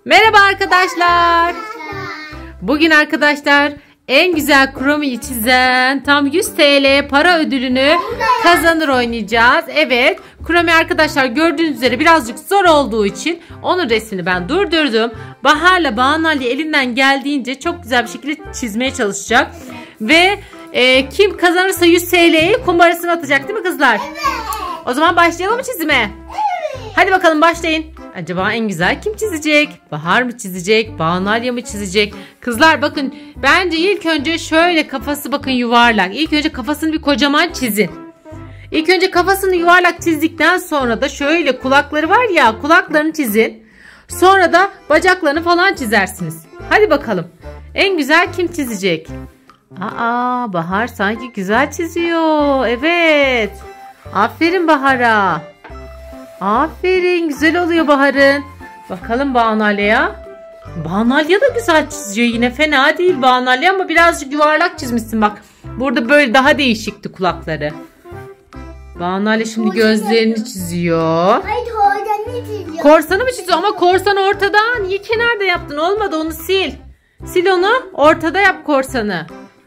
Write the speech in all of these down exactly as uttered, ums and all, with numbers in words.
Merhaba arkadaşlar. Bugün arkadaşlar en güzel kromiyi çizen tam yüz TL para ödülünü kazanır oynayacağız. Evet, kromi arkadaşlar gördüğünüz üzere birazcık zor olduğu için onun resmini ben durdurdum. Bahar'la Banu Ali elinden geldiğince çok güzel bir şekilde çizmeye çalışacak. Ve e, kim kazanırsa yüz TL'yi kumbarasına atacak değil mi kızlar? Evet. O zaman başlayalım mı çizime? Evet. Hadi bakalım başlayın. Acaba en güzel kim çizecek? Bahar mı çizecek? Banu Ali mı çizecek? Kızlar bakın, bence ilk önce şöyle kafası bakın yuvarlak. İlk önce kafasını bir kocaman çizin. İlk önce kafasını yuvarlak çizdikten sonra da şöyle kulakları var ya, kulaklarını çizin. Sonra da bacaklarını falan çizersiniz. Hadi bakalım. En güzel kim çizecek? Aa, Bahar sanki güzel çiziyor. Evet. Aferin Bahar'a. Aferin, güzel oluyor Bahar'ın. Bakalım Banu Ali'ye. Banu Ali da güzel çiziyor, yine fena değil Banu Ali, ama birazcık yuvarlak çizmişsin bak. Burada böyle daha değişikti kulakları. Banu Ali şimdi gözlerini çiziyor. Hayır, korsanı çiziyor. Korsanı mı çiziyor? Ama korsan ortada. Niye kenarda yaptın? Olmadı, onu sil. Sil onu, ortada yap korsanı.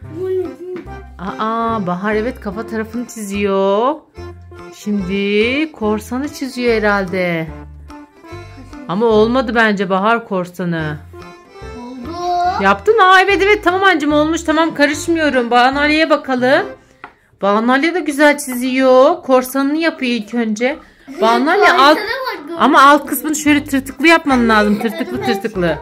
Aa, Bahar evet kafa tarafını çiziyor. Şimdi korsanı çiziyor herhalde. Ama olmadı bence Bahar korsanı. Oldu. Yaptın mı? Aa, evet evet tamam anneciğim, olmuş, tamam, karışmıyorum. Banu Ali'ye bakalım. Banu Ali de güzel çiziyor. Korsanını yapıyor ilk önce. Banu Ali alt, ama alt kısmını şöyle tırtıklı yapman lazım. Tırtıklı tırtıklı.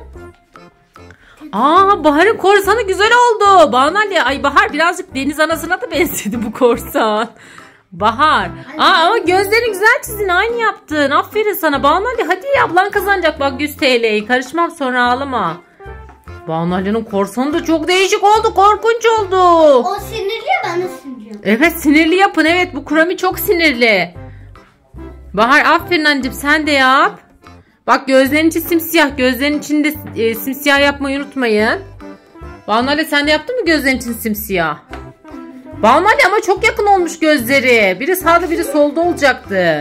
Aa, Bahar'ın korsanı güzel oldu. Banu Ali, ay Bahar birazcık deniz anasına da benzedi bu korsan. Bahar. Aa, ama gözlerini güzel çizdin, aynı yaptın. Aferin sana Banu Ali. Hadi ablan kazanacak bak yüz TL'yi. Karışmam sonra, ağlama. Banu Ali'nin korsanı da çok değişik oldu. Korkunç oldu. O sinirli, ben de sinirliyim. Evet, sinirli yapın. Evet, bu kromi çok sinirli. Bahar aferin anneciğim, sen de yap. Bak gözlerin içi simsiyah. Gözlerin içinde e, simsiyah yapmayı unutmayın. Banu Ali, sen de yaptın mı gözlerin için simsiyah? Banu Ali ama çok yakın olmuş gözleri. Biri sağda biri solda olacaktı.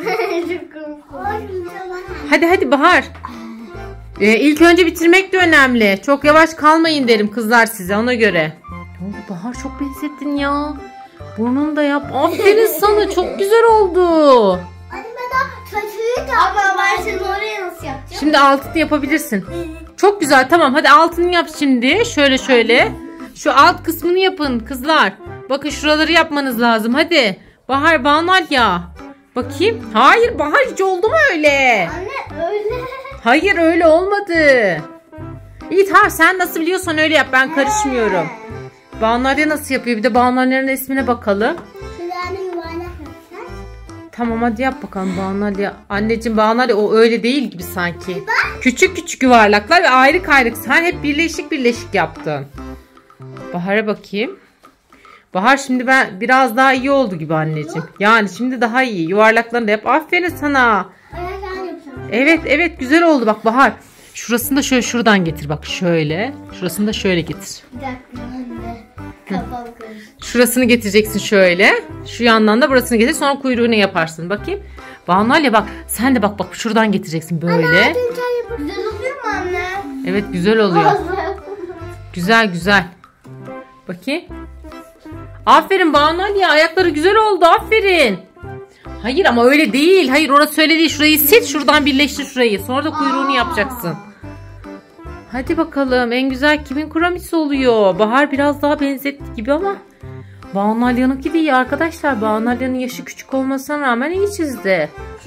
Hadi hadi Bahar. Ee, ilk önce bitirmek de önemli. Çok yavaş kalmayın derim kızlar size, ona göre. Ne oldu Bahar, çok benzettin ya. Burnunu da yap. Aferin sana, çok güzel oldu. Anne ben daha saçını da. Ama ben şimdi oraya nasıl yapacağım? Şimdi altını yapabilirsin. Çok güzel, tamam, hadi altını yap şimdi. Şöyle şöyle. Şu alt kısmını yapın kızlar. Bakın şuraları yapmanız lazım. Hadi. Bahar, Banu Ali ya. Bakayım. Hayır Bahar, hiç oldu mu öyle? Anne öyle. Hayır öyle olmadı. İyi tamam, sen nasıl biliyorsan öyle yap, ben karışmıyorum. Banu Ali nasıl yapıyor? Bir de Banu Ali'nin resmine bakalım. Şurada yuvarlak yapacağız. Tamam hadi yap bakalım Banu Ali. Anneciğim Banu Ali o öyle değil gibi sanki. Küçük küçük yuvarlaklar ve ayrı ayrı. Sen hep birleşik birleşik yaptın. Bahar'a bakayım. Bahar şimdi ben biraz daha iyi oldu gibi anneciğim. Yani şimdi daha iyi. Yuvarlaklarını da yap. Aferin sana. Evet evet güzel oldu bak Bahar. Şurasını da şöyle şuradan getir bak şöyle. Şurasını da şöyle getir. Bir dakika anne. Kafam karıştı. Şurasını getireceksin şöyle. Şu yandan da burasını getir. Sonra kuyruğunu yaparsın. Bakayım. Banu Ali bak. Sen de bak bak şuradan getireceksin böyle. Anne, güzel oluyor mu anne? Evet güzel oluyor. Güzel güzel. Bakayım. Aferin Banu Ali, ayakları güzel oldu, aferin. Hayır ama öyle değil. Hayır orası öyle değil. Şurayı sil, şuradan birleştir şurayı. Sonra da kuyruğunu yapacaksın. Hadi bakalım, en güzel kimin kromisi oluyor? Bahar biraz daha benzetti gibi ama Banu Ali'ninki de iyi arkadaşlar. Banu Ali'nin yaşı küçük olmasına rağmen iyi çizdi.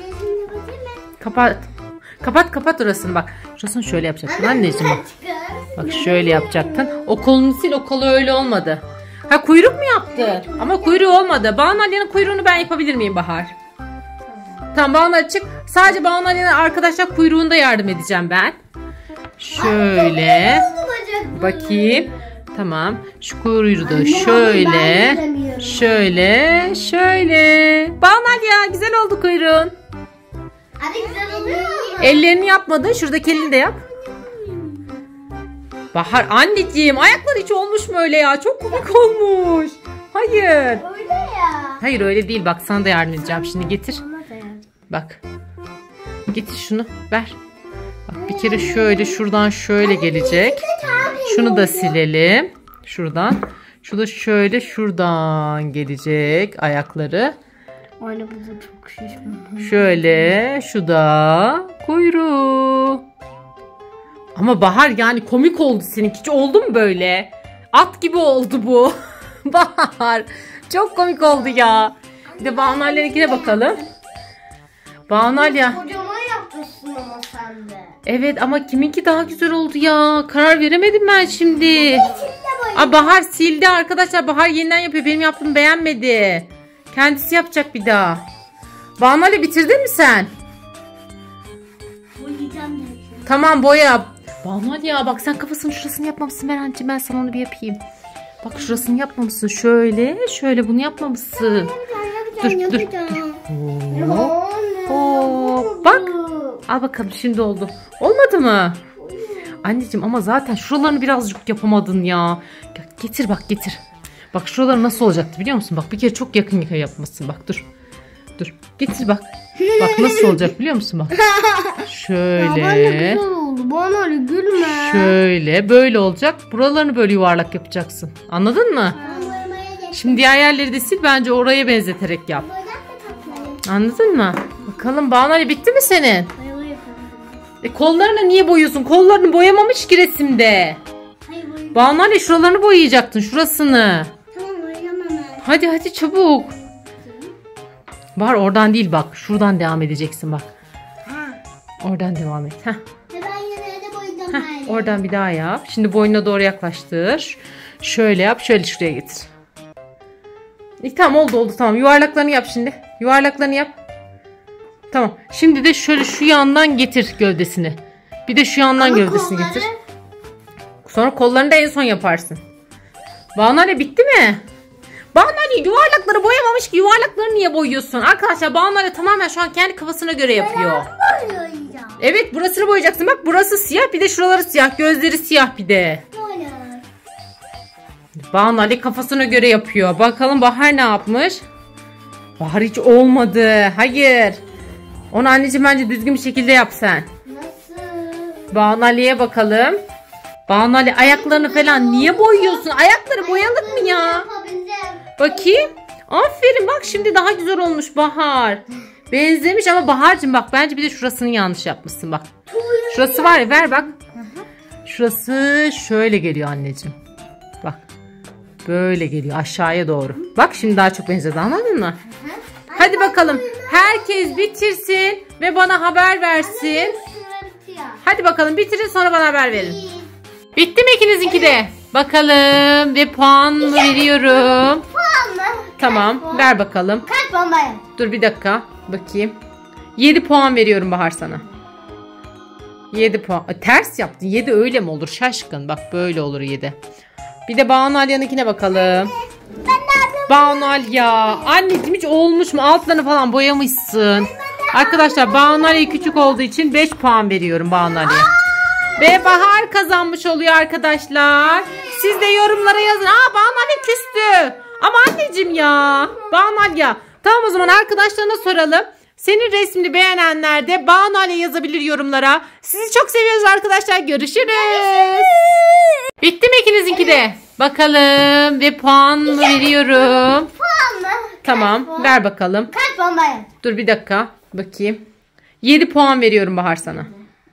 Kapat. Kapat kapat orasını bak. Şurasını şöyle yapacaksın anneciğim. Bak şöyle yapacaktın. O kolunu sil, o kolu öyle olmadı. Ha, kuyruk mu yaptı? Ama kuyruğu olmadı. Banu Ali'nin kuyruğunu ben yapabilir miyim Bahar? Tamam Banu Ali çık. Sadece Banu Ali'nin arkadaşlar kuyruğunda yardım edeceğim ben. Şöyle. Bakayım. Tamam. Şu kuyruğu da şöyle. Şöyle. Şöyle. Banu Ali ya, güzel oldu kuyruğun. Hadi güzel oluyor mu? Ellerini yapmadın. Şuradaki elini de yap. Bahar anneciğim, ayakları hiç olmuş mu öyle ya? Çok komik olmuş. Hayır. Öyle ya. Hayır öyle değil. Bak sana da yardım edeceğim. Şimdi getir. Bak. Getir şunu. Ver. Bak bir kere şöyle şuradan şöyle gelecek. Şunu da silelim. Şuradan. Şu da şöyle şuradan gelecek ayakları. Anne bu da çok şişman. Şöyle şu da kuyruğu. Ama Bahar yani komik oldu seninki. Hiç oldu mu böyle? At gibi oldu bu. Bahar. Çok komik oldu ya. Bir de Banu Alya'nınkine bakalım. Banu Alya. Kocaman yapmışsın ama sen de. Evet ama kiminki daha güzel oldu ya. Karar veremedim ben şimdi. Aa, Bahar sildi arkadaşlar. Bahar yeniden yapıyor. Benim yaptığımı beğenmedi. Kendisi yapacak bir daha. Banu Alya bitirdin mi sen? Boyayacağım da. Tamam boya. Banu Alya bak sen kafasının şurasını yapmamışsın Berencim. Ben sana onu bir yapayım. Bak şurasını yapmamışsın. Şöyle şöyle bunu yapmamışsın. Dur dur dur. Oo. Oo. Bak. Al bakalım şimdi oldu. Olmadı mı? Anneciğim ama zaten şuralarını birazcık yapamadın ya. Getir bak getir. Bak şuraları nasıl olacaktı biliyor musun? Bak bir kere çok yakın yakın yapmasın. Bak dur. Dur. Getir bak. Bak nasıl olacak biliyor musun bak. Şöyle. Ya güzel oldu. Bana öyle gülme. Şöyle böyle olacak. Buralarını böyle yuvarlak yapacaksın. Anladın mı? Şimdi diğer yerleri de sil bence oraya benzeterek yap. Anladın mı? Bakalım Banu Alya bitti mi senin? E kollarını niye boyuyorsun? Kollarını boyamamış ki resimde. Banu Alya şuralarını boyayacaktın. Şurasını. Tamam boyayamam. Hadi hadi çabuk. Var oradan değil bak. Şuradan devam edeceksin bak. Oradan devam et. Heh. Ben yine de boyayacağım. Heh. Oradan bir daha yap. Şimdi boynuna doğru yaklaştır. Şöyle yap. Şöyle şuraya getir. İyi, tamam oldu oldu tamam. Yuvarlaklarını yap şimdi. Yuvarlaklarını yap. Tamam. Şimdi de şöyle şu yandan getir gövdesini. Bir de şu yandan Ama gövdesini kolları... getir. Sonra kollarını da en son yaparsın. Banu Alya bitti mi? Banu Alya yuvarlakları boyamamış ki yuvarlakları niye boyuyorsun? Arkadaşlar Banu Alya tamamen şu an kendi kafasına göre yapıyor. Ben boyayacağım. Evet burasını boyayacaksın. Bak burası siyah bir de şuraları siyah. Gözleri siyah bir de. Böyle. Banu Alya kafasına göre yapıyor. Bakalım Bahar ne yapmış? Bahar hiç olmadı. Hayır. Onu anneciğim bence düzgün bir şekilde yap sen. Nasıl? Banu Alya'ya bakalım. Banu Alya ayaklarını falan niye boyuyorsun? Ayakları boyalık mı ya? Bakayım. Aferin bak şimdi daha güzel olmuş Bahar. Benzemiş ama Bahar'cığım bak bence bir de şurasını yanlış yapmışsın bak. Şurası var ya ver bak. Şurası şöyle geliyor anneciğim. Bak. Böyle geliyor aşağıya doğru. Bak şimdi daha çok benzedi anladın mı? Hadi bakalım. Herkes bitirsin ve bana haber versin. Hadi bakalım bitirin sonra bana haber verin. Bitti mi ikinizinki de? Bakalım ve puan veriyorum. Puan mı? Tamam ver bakalım. Kaç puan var? Dur bir dakika bakayım. yedi puan veriyorum Bahar sana. yedi puan. A, ters yaptın. yedi öyle mi olur? Şaşkın. Bak böyle olur yedi. Bir de Banu Alya'nınkine bakalım. Ben ne yapayım? Banu Alya. Anneciğim hiç olmuş mu? Altlarını falan boyamışsın. Arkadaşlar Banu Alya küçük olduğu için beş puan veriyorum Banu Alya'ya. Ve Bahar kazanmış oluyor arkadaşlar. Siz de yorumlara yazın. Aa Banu Alya küstü. Ama anneciğim ya. Banu Alya. Tamam o zaman arkadaşlarına soralım. Senin resmini beğenenler de Banu Alya yazabilir yorumlara. Sizi çok seviyoruz arkadaşlar. Görüşürüz. Bitti mi ikinizinki de? Bakalım ve puan veriyorum. Puan mı? Tamam puan? ver bakalım. Kaç puan var? Dur bir dakika bakayım. yedi puan veriyorum Bahar sana.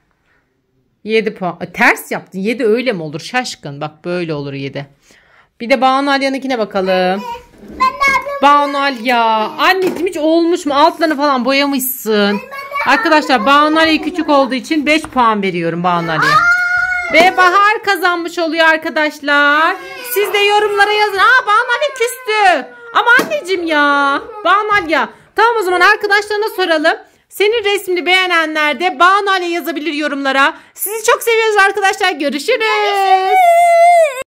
yedi puan. A, ters yaptın. yedi öyle mi olur? Şaşkın. Bak böyle olur yedi. Bir de Banu Alya'nınkine bakalım. Ben ne yapayım? Banu Alya. Anneciğim hiç olmuş mu? Altlarını falan boyamışsın. Arkadaşlar Banu Alya küçük olduğu için beş puan veriyorum Banu Alya'ya. Ve Bahar kazanmış oluyor arkadaşlar. Siz de yorumlara yazın. Aa Banu Alya küstü. Ama anneciğim ya. Banu Alya. Tamam o zaman arkadaşlarına soralım. Senin resmini beğenenler de Banu Alya yazabilir yorumlara. Sizi çok seviyoruz arkadaşlar. Görüşürüz.